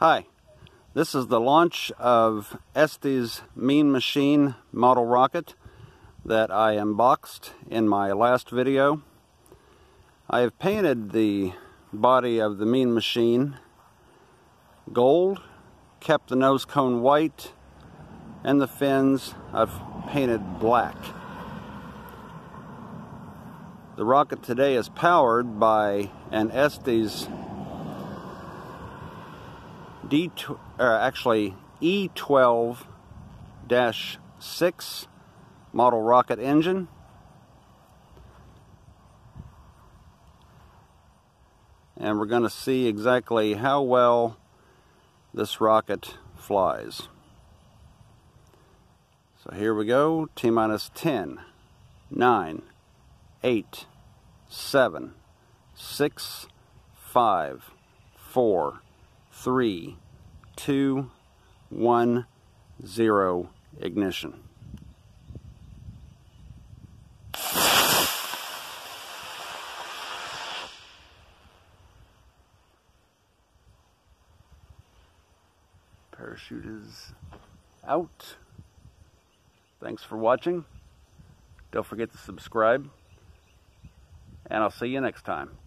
Hi, this is the launch of Estes Mean Machine model rocket that I unboxed in my last video. I have painted the body of the Mean Machine gold, kept the nose cone white, and the fins I've painted black. The rocket today is powered by an Estes E12-6 model rocket engine. And we're going to see exactly how well this rocket flies. So here we go. T-minus 10, 9, 8, 7, 6, 5, 4, 3, 2, 1, 0, ignition. Parachute is out. Thanks for watching. Don't forget to subscribe, and I'll see you next time.